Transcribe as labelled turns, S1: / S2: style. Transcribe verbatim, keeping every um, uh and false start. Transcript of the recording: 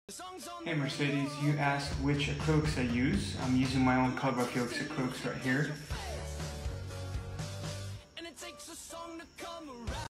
S1: Hey Mercedes, you asked which acrylics I use. I'm using my own Color by Felix acrylics right here.